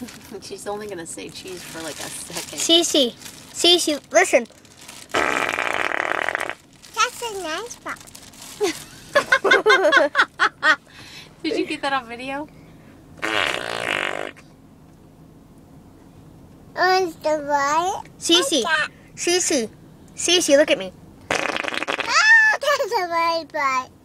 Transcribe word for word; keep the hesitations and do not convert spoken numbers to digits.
She's only gonna say cheese for like a second. Cece, Cece, listen. That's a nice box. Did you get that on video? On the right. Cece, Cece, Cece, look at me. Oh, that's a right butt.